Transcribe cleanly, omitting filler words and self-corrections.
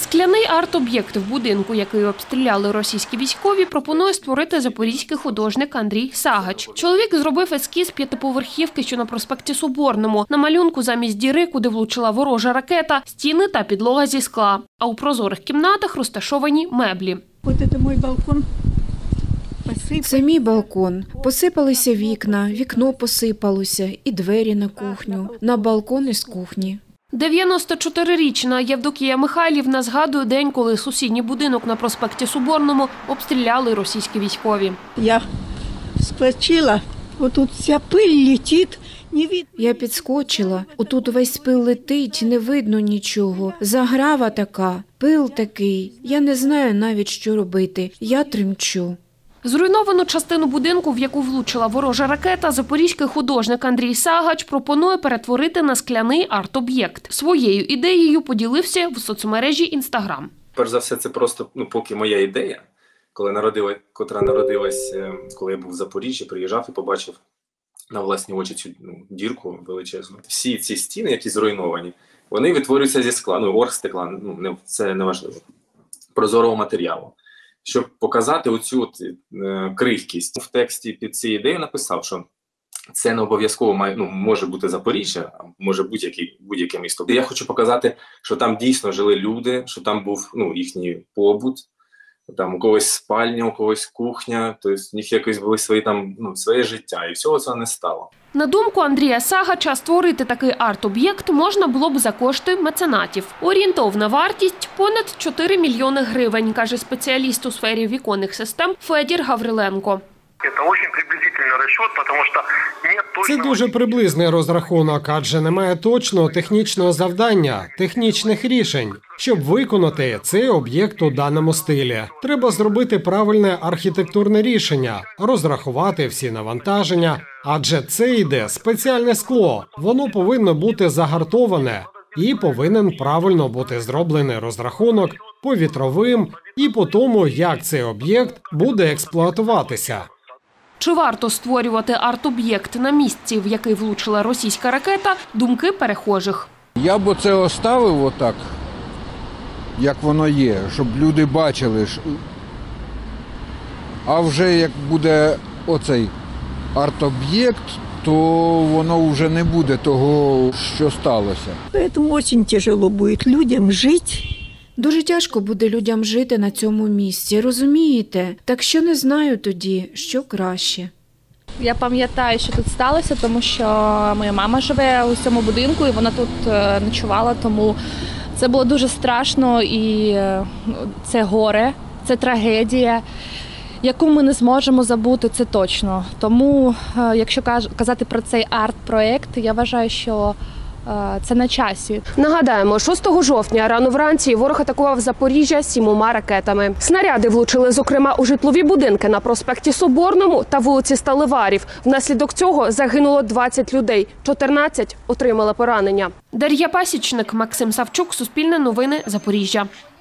Скляний арт-об'єкт в будинку, який обстріляли російські військові, пропонує створити запорізький художник Андрій Сагач. Чоловік зробив ескіз п'ятиповерхівки, що на проспекті Соборному. На малюнку замість діри, куди влучила ворожа ракета, стіни та підлога зі скла. А у прозорих кімнатах розташовані меблі. Ось це мій балкон. Це мій балкон. Посипалися вікна, вікно посипалося і двері на кухню, на балкон із кухні. 94-річна Євдокія Михайлівна згадує день, коли сусідній будинок на проспекті Соборному обстріляли російські військові. Я вскочила, отут вся пиль летить, не видно. Я підскочила, отут весь пил летить, не видно нічого. Заграва така, пил такий. Я не знаю навіть, що робити. Я тремчу. Зруйновану частину будинку, в яку влучила ворожа ракета, запорізький художник Андрій Сагач пропонує перетворити на скляний арт-об'єкт. Своєю ідеєю поділився в соцмережі Інстаграм. Перш за все, це просто поки моя ідея, котра народилась, коли я був в Запоріжжі, приїжджав і побачив на власні очі цю дірку величезну. Всі ці стіни, які зруйновані, вони відтворюються зі скла, оргстекла, це не важливо, прозорого матеріалу. Щоб показати оцю крихкість. В тексті під цією ідеєю написав, що це не обов'язково може бути Запоріжжя, а може будь-яке місто. Я хочу показати, що там дійсно жили люди, що там був їхній побут, там у когось спальня, у когось кухня, тобто в них якось були своє життя, і всього цього не стало. На думку Андрія Сагача, створити такий арт-об'єкт можна було б за кошти меценатів. Орієнтовна вартість – понад 4 мільйони гривень, каже спеціаліст у сфері віконних систем Федір Гавриленко. Це дуже приблизний розрахунок, адже немає точного технічного завдання, технічних рішень. Щоб виконати цей об'єкт у даному стилі, треба зробити правильне архітектурне рішення, розрахувати всі навантаження, адже це йде спеціальне скло, воно повинно бути загартоване і повинен правильно бути зроблений розрахунок по вітровим і по тому, як цей об'єкт буде експлуатуватися. Чи варто створювати арт-об'єкт на місці, в який влучила російська ракета – думки перехожих. Я б це оставив отак, як воно є, щоб люди бачили. А вже як буде оцей арт-об'єкт, то воно вже не буде того, що сталося. Тому дуже тяжело буде людям жити. Дуже тяжко буде людям жити на цьому місці, розумієте? Так що не знаю тоді, що краще. Я пам'ятаю, що тут сталося, тому що моя мама живе у цьому будинку і вона тут ночувала, тому це було дуже страшно і це горе, це трагедія, яку ми не зможемо забути, це точно. Тому, якщо казати про цей арт-проєкт, я вважаю, що це на часі. Нагадаємо, 6 жовтня рано вранці ворог атакував Запоріжжя 7 ракетами. Снаряди влучили, зокрема, у житлові будинки на проспекті Соборному та вулиці Сталеварів. Внаслідок цього загинуло 20 людей, 14 отримали поранення. Дар'я Пасічник, Максим Савчук, Суспільне новини, Запоріжжя.